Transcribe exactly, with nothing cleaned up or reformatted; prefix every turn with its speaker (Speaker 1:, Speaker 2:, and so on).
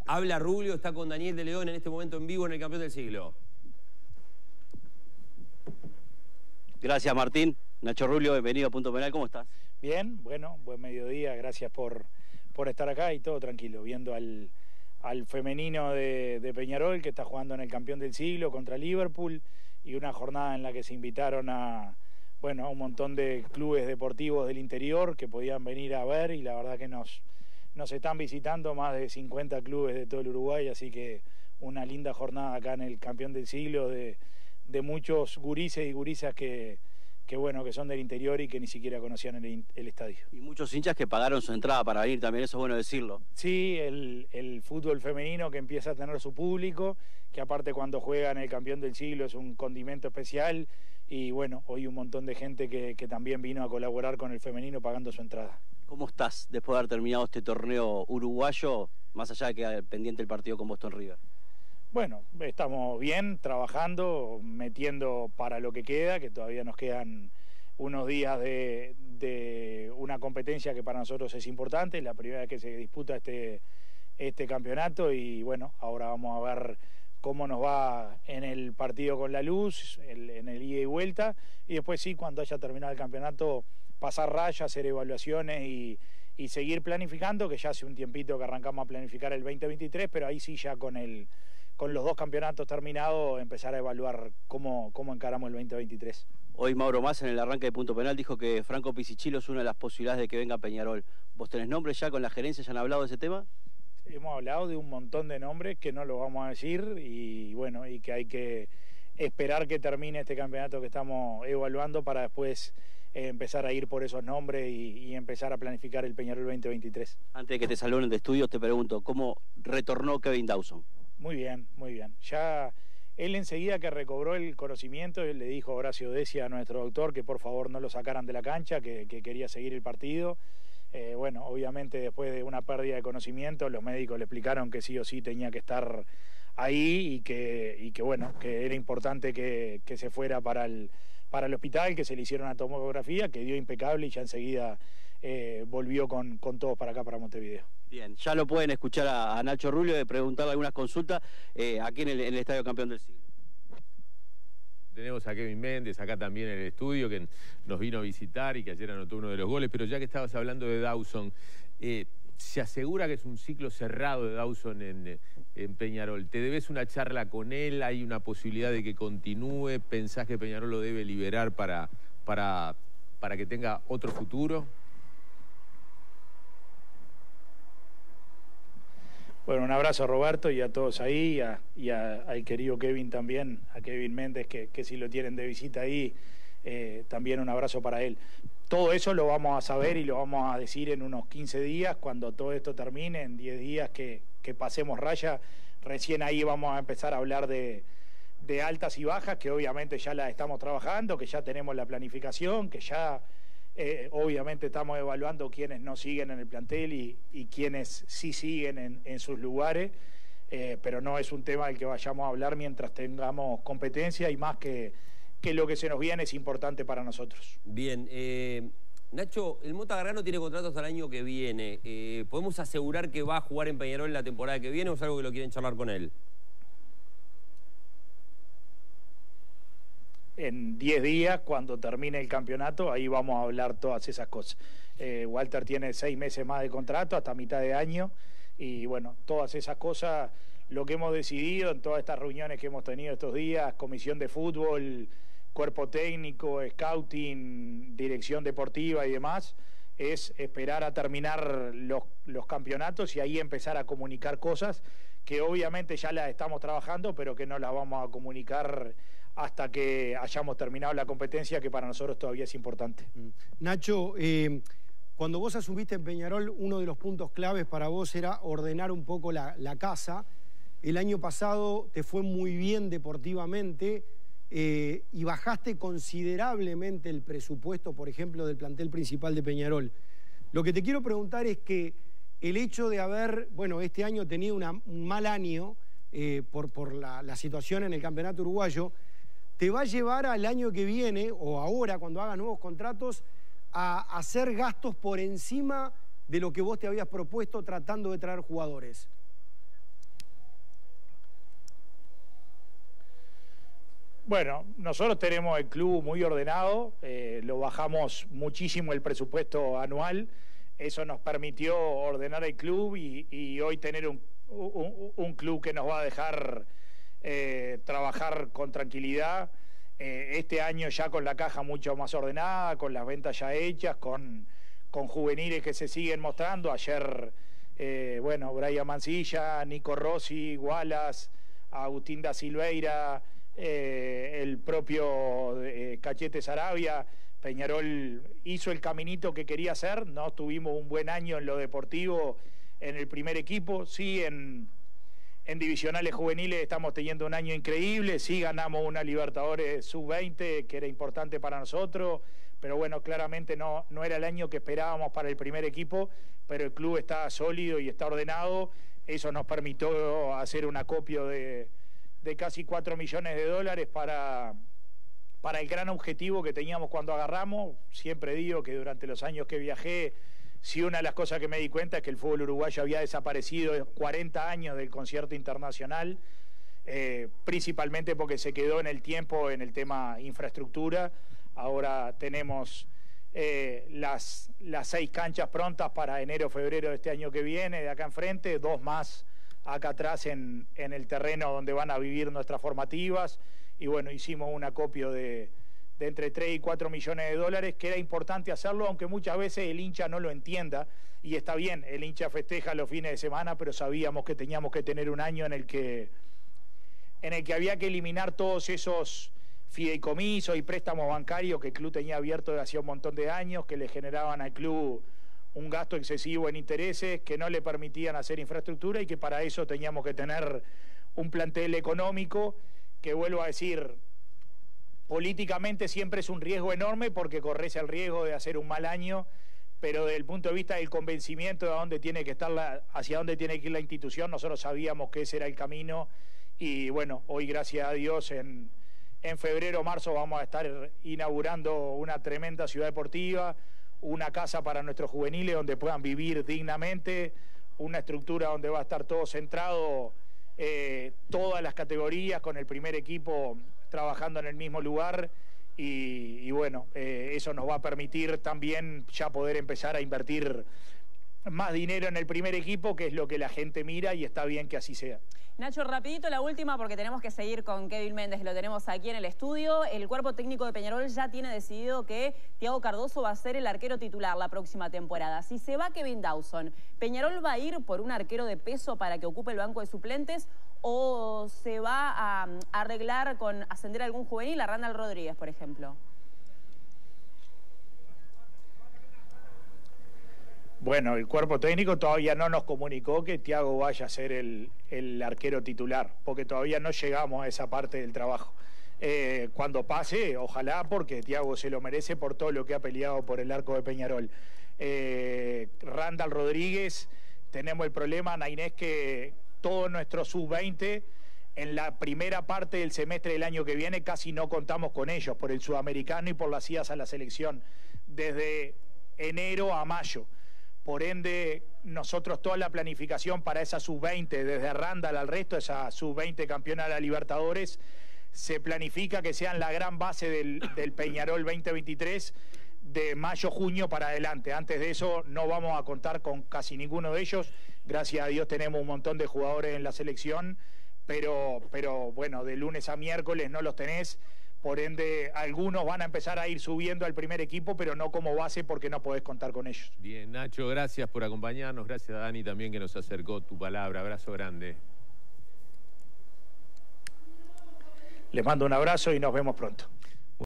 Speaker 1: Habla Rubio, está con Daniel de León en este momento en vivo en el Campeón del Siglo.
Speaker 2: Gracias, Martín. Nacho Rubio, bienvenido a Punto Penal. ¿Cómo estás?
Speaker 3: Bien, bueno, buen mediodía. Gracias por, por estar acá y todo tranquilo, viendo al, al femenino de, de Peñarol que está jugando en el Campeón del Siglo contra Liverpool y una jornada en la que se invitaron a, bueno, a un montón de clubes deportivos del interior que podían venir a ver y la verdad que nos, nos están visitando más de cincuenta clubes de todo el Uruguay, así que una linda jornada acá en el Campeón del Siglo de, de muchos gurises y gurisas que... que bueno, que son del interior y que ni siquiera conocían el, el estadio.
Speaker 2: Y muchos hinchas que pagaron su entrada para venir también, eso es bueno decirlo.
Speaker 3: Sí, el, el fútbol femenino que empieza a tener su público, que aparte cuando juegan el Campeón del Siglo es un condimento especial y bueno, hoy un montón de gente que, que también vino a colaborar con el femenino pagando su entrada.
Speaker 2: ¿Cómo estás después de haber terminado este torneo uruguayo, más allá de que pendiente el partido con Boston River?
Speaker 3: Bueno, estamos bien, trabajando, metiendo para lo que queda, que todavía nos quedan unos días de, de una competencia que para nosotros es importante, es la primera vez que se disputa este, este campeonato y bueno, ahora vamos a ver cómo nos va en el partido con La Luz, el, en el ida y vuelta, y después sí, cuando haya terminado el campeonato, pasar raya, hacer evaluaciones y, y seguir planificando, que ya hace un tiempito que arrancamos a planificar el veinte veintitrés, pero ahí sí ya con el... con los dos campeonatos terminados, empezar a evaluar cómo, cómo encaramos el veinte veintitrés.
Speaker 2: Hoy Mauro Massa en el arranque de Punto Penal dijo que Franco Pisichillo es una de las posibilidades de que venga Peñarol. ¿Vos tenés nombres ya con la gerencia? ¿Ya han hablado de ese tema?
Speaker 3: Hemos hablado de un montón de nombres que no lo vamos a decir y bueno, y que hay que esperar que termine este campeonato que estamos evaluando para después eh, empezar a ir por esos nombres y, y empezar a planificar el Peñarol veinte veintitrés.
Speaker 2: Antes de que te saluden de estudios te pregunto, ¿cómo retornó Kevin Dawson?
Speaker 3: Muy bien, muy bien. Ya él enseguida que recobró el conocimiento, él le dijo a Horacio Decia, a nuestro doctor, que por favor no lo sacaran de la cancha, que, que quería seguir el partido. Eh, bueno, obviamente después de una pérdida de conocimiento, los médicos le explicaron que sí o sí tenía que estar ahí y que, y que bueno, que era importante que, que se fuera para el, para el hospital, que se le hicieron una tomografía, que dio impecable y ya enseguida eh, volvió con, con todos para acá, para Montevideo.
Speaker 2: Bien, ya lo pueden escuchar a, a Nacho Rubio de preguntarle algunas consultas eh, aquí en el, en el Estadio Campeón del Siglo.
Speaker 4: Tenemos a Kevin Méndez acá también en el estudio, que nos vino a visitar y que ayer anotó uno de los goles, pero ya que estabas hablando de Dawson, eh, ¿se asegura que es un ciclo cerrado de Dawson en, en Peñarol? ¿Te debes una charla con él? ¿Hay una posibilidad de que continúe? ¿Pensás que Peñarol lo debe liberar para, para, para que tenga otro futuro?
Speaker 3: Bueno, un abrazo a Roberto y a todos ahí, a, y a, al querido Kevin también, a Kevin Méndez, que, que si lo tienen de visita ahí, eh, también un abrazo para él. Todo eso lo vamos a saber y lo vamos a decir en unos quince días, cuando todo esto termine, en diez días que, que pasemos raya, recién ahí vamos a empezar a hablar de, de altas y bajas, que obviamente ya las estamos trabajando, que ya tenemos la planificación, que ya... Eh, obviamente estamos evaluando quiénes no siguen en el plantel y, y quiénes sí siguen en, en sus lugares, eh, pero no es un tema del que vayamos a hablar mientras tengamos competencia y más que, que lo que se nos viene es importante para nosotros.
Speaker 1: Bien, eh, Nacho, el Mota Gargano tiene contrato hasta el año que viene. Eh, ¿Podemos asegurar que va a jugar en Peñarol la temporada que viene o es algo que lo quieren charlar con él?
Speaker 3: En diez días, cuando termine el campeonato, ahí vamos a hablar todas esas cosas. Eh, Walter tiene seis meses más de contrato, hasta mitad de año, y bueno, todas esas cosas, lo que hemos decidido en todas estas reuniones que hemos tenido estos días, comisión de fútbol, cuerpo técnico, scouting, dirección deportiva y demás, es esperar a terminar los, los campeonatos y ahí empezar a comunicar cosas que obviamente ya las estamos trabajando, pero que no las vamos a comunicar hasta que hayamos terminado la competencia, que para nosotros todavía es importante.
Speaker 5: Nacho, eh, cuando vos asumiste en Peñarol, uno de los puntos claves para vos era ordenar un poco la, la casa. El año pasado te fue muy bien deportivamente eh, y bajaste considerablemente el presupuesto, por ejemplo, del plantel principal de Peñarol. Lo que te quiero preguntar es que el hecho de haber, bueno, este año tenido una, un mal año eh, por, por la, la situación en el campeonato uruguayo, te va a llevar al año que viene, o ahora, cuando hagas nuevos contratos, a hacer gastos por encima de lo que vos te habías propuesto tratando de traer jugadores.
Speaker 3: Bueno, nosotros tenemos el club muy ordenado, eh, lo bajamos muchísimo el presupuesto anual, eso nos permitió ordenar el club y, y hoy tener un, un, un club que nos va a dejar eh, trabajar con tranquilidad. Eh, este año ya con la caja mucho más ordenada, con las ventas ya hechas, con, con juveniles que se siguen mostrando. Ayer, eh, bueno, Brian Mancilla, Nico Rossi, Wallace, Agustín da Silveira, eh, el propio eh, Cachete Sarabia. Peñarol hizo el caminito que quería hacer, no tuvimos un buen año en lo deportivo en el primer equipo, sí en, en divisionales juveniles estamos teniendo un año increíble, sí ganamos una Libertadores sub veinte que era importante para nosotros, pero bueno, claramente no, no era el año que esperábamos para el primer equipo, pero el club está sólido y está ordenado, eso nos permitió hacer un acopio de, de casi cuatro millones de dólares para... para el gran objetivo que teníamos cuando agarramos. Siempre digo que durante los años que viajé, sí, una de las cosas que me di cuenta es que el fútbol uruguayo había desaparecido cuarenta años del concierto internacional, eh, principalmente porque se quedó en el tiempo en el tema infraestructura. Ahora tenemos eh, las, las seis canchas prontas para enero, febrero de este año que viene, de acá enfrente, dos más acá atrás en, en el terreno donde van a vivir nuestras formativas. Y bueno, hicimos un acopio de, de entre tres y cuatro millones de dólares, que era importante hacerlo, aunque muchas veces el hincha no lo entienda, y está bien, el hincha festeja los fines de semana, pero sabíamos que teníamos que tener un año en el que, en el que había que eliminar todos esos fideicomisos y préstamos bancarios que el club tenía abierto desde hacía un montón de años, que le generaban al club un gasto excesivo en intereses, que no le permitían hacer infraestructura y que para eso teníamos que tener un plantel económico que, vuelvo a decir, políticamente siempre es un riesgo enorme porque corres el riesgo de hacer un mal año, pero desde el punto de vista del convencimiento de a dónde tiene que estar la, hacia dónde tiene que ir la institución, nosotros sabíamos que ese era el camino y bueno, hoy gracias a Dios en, en febrero o marzo vamos a estar inaugurando una tremenda ciudad deportiva, una casa para nuestros juveniles donde puedan vivir dignamente, una estructura donde va a estar todo centrado, Eh, todas las categorías con el primer equipo trabajando en el mismo lugar y, y bueno, eh, eso nos va a permitir también ya poder empezar a invertir más dinero en el primer equipo, que es lo que la gente mira y está bien que así sea.
Speaker 6: Nacho, rapidito la última porque tenemos que seguir con Kevin Méndez, lo tenemos aquí en el estudio. El cuerpo técnico de Peñarol ya tiene decidido que Thiago Cardoso va a ser el arquero titular la próxima temporada. Si se va Kevin Dawson, ¿Peñarol va a ir por un arquero de peso para que ocupe el banco de suplentes o se va a, a arreglar con ascender a algún juvenil, a Randall Rodríguez, por ejemplo?
Speaker 3: Bueno, el cuerpo técnico todavía no nos comunicó que Thiago vaya a ser el, el arquero titular, porque todavía no llegamos a esa parte del trabajo. Eh, cuando pase, ojalá, porque Thiago se lo merece por todo lo que ha peleado por el arco de Peñarol. Eh, Randall Rodríguez, tenemos el problema, Ana Inés, que todo nuestro sub veinte, en la primera parte del semestre del año que viene, casi no contamos con ellos, por el sudamericano y por las idas a la selección, desde enero a mayo. Por ende, nosotros toda la planificación para esa sub veinte, desde Randall al resto, esa sub veinte campeona de la Libertadores, se planifica que sean la gran base del, del Peñarol veinte veintitrés de mayo, junio para adelante. Antes de eso no vamos a contar con casi ninguno de ellos. Gracias a Dios tenemos un montón de jugadores en la selección, pero, pero bueno, de lunes a miércoles no los tenés. Por ende, algunos van a empezar a ir subiendo al primer equipo, pero no como base porque no podés contar con ellos.
Speaker 4: Bien, Nacho, gracias por acompañarnos. Gracias a Dani también que nos acercó tu palabra. Abrazo grande.
Speaker 3: Les mando un abrazo y nos vemos pronto.